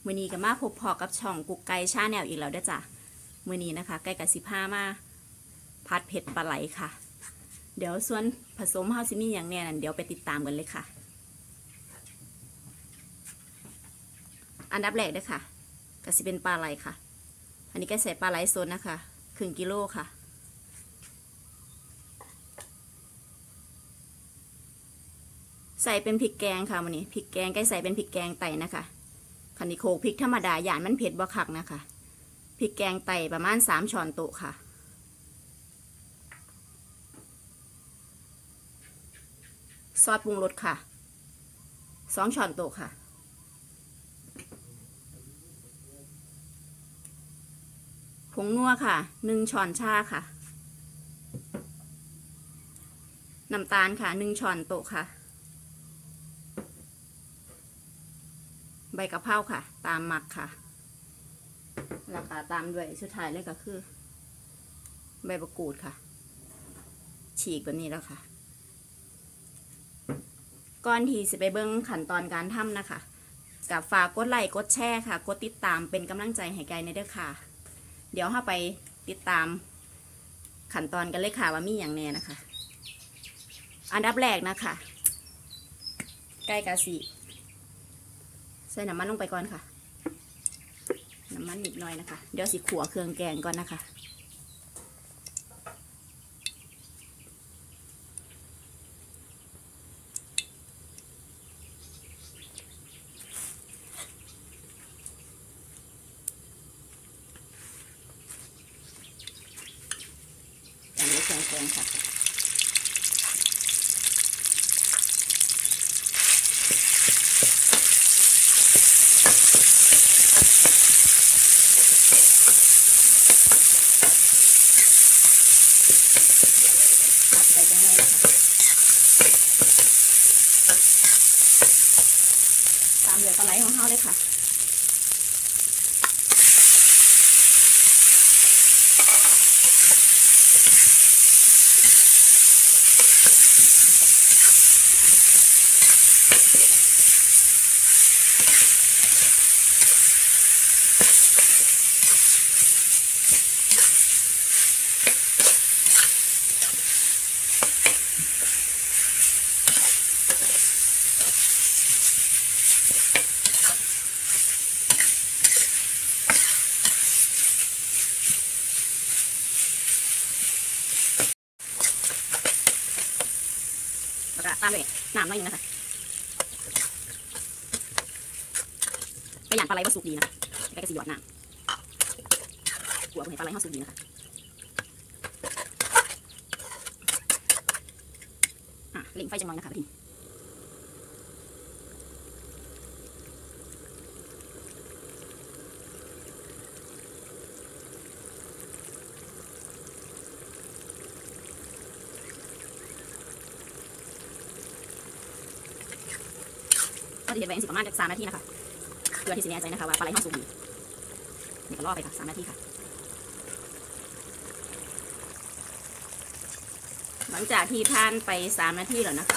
มื้อนี้ก็มาพบพอกับช่องกุ๊กไก่ชาแนลอีกแล้วเด้อจ้ะมื้อนี้นะคะไก่กับ15มาผัดเผ็ดปลาไหลค่ะเดี๋ยวส่วนผสมเฮาสิมีอย่างแน่นั่นเดี๋ยวไปติดตามกันเลยค่ะอันดับแรกเด้อค่ะก็สิเป็นปลาไหลค่ะอันนี้ก็ใส่ปลาไหลสดนะคะ1/2 กิโลค่ะใส่เป็นพริกแกงค่ะมื้อนี้พริกแกงไก่ใส่เป็นพริกแกงไต่นะคะคันนี้โขลกพริกธรรมดาย่านมันเผ็ดบ่คักนะคะพริกแกงไต่ประมาณ3 ช้อนโต๊ะค่ะซอสปรุงรสค่ะ2 ช้อนโต๊ะค่ะผงนัวค่ะ1 ช้อนชาค่ะน้ำตาลค่ะ1 ช้อนโต๊ะค่ะใบกะเพราค่ะตามหมักค่ะแล้วก็ตามด้วยสุดท้ายเลยก็คือใบมะกรูดค่ะฉีกแบบนี้แล้วค่ะก่อนที่จะไปเบิ่งขั้นตอนการทำนะคะกับฝากกดไลค์กดแชร์ค่ะกดติดตามเป็นกำลังใจให้ไก่ในเด้อค่ะเดี๋ยวเราไปติดตามขั้นตอนกันเลยค่ะว่ามีอย่างแน่นะคะอันดับแรกนะคะไก่กะสิใส่น้ำมันลงไปก่อนค่ะน้ำมันนิดหน่อยนะคะเดี๋ยวสิขั่วเครื่องแกงก่อนนะคะตามด้วยเครื่องแกงค่ะใส่จังเลยนะคะตามด้วยปลาไหลของเราเลยค่ะแล้วก็ตามด้วยน้ำน้อยนึงนะคะไปย่างปลาไหลมาสุกดีนะไปกระสีหยอดน้ำหัวเห็นปลาไหลเขาสุกดีนะคะเล่งไฟจังหน่อยนะคะพี่ก็จะเห็นไว้สิประมาณ3 นาทีนะคะเพื่อที่จะแน่ใจนะคะว่าปลาไหลเขาสุกดีนี่ก็รอไปค่ะ3 นาทีค่ะหลังจากที่ผ่านไป3 นาทีแล้วนะคะ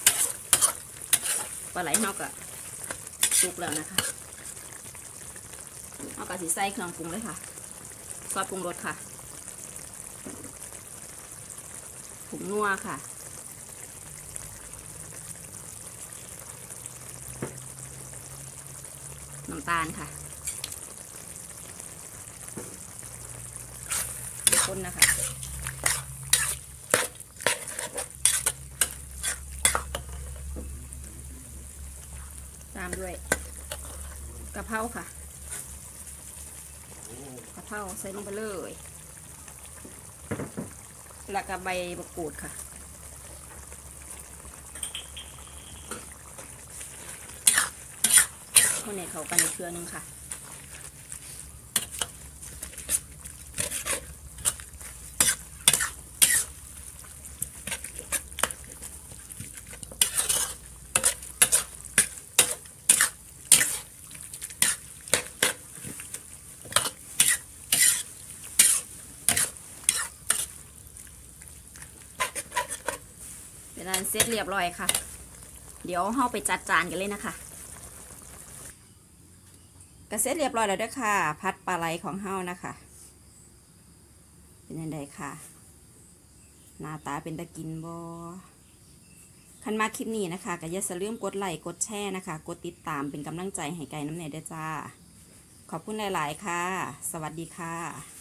ปลาไหลเขาก็สุกแล้วนะคะเอากระสีใส่เครื่องปรุงเลยค่ะซอสปรุงรสค่ะผงนัวค่ะน้ำตาลค่ะคนนะคะตามด้วยกะเพราค่ะกะเพราใส่ลงไปเลยแล้วก็ใบมะกรูดค่ะคนเนี่ยเขากันอีกเครื่องนึงค่ะเป็นอันเสร็จเรียบร้อยค่ะเดี๋ยวเราไปจัดจานกันเลยนะคะก็เสร็จเรียบร้อยแล้วเด้อค่ะพัดปลาไหลของเฮานะคะเป็นยังไงค่ะหน้าตาเป็นตะกินบ่คันมาคลิปนี้นะคะก็อย่าลืมกดไลค์กดแชร์นะคะกดติดตามเป็นกำลังใจให้ไก่น้ำเนยด้วยจ้าขอบคุณหลายๆค่ะสวัสดีค่ะ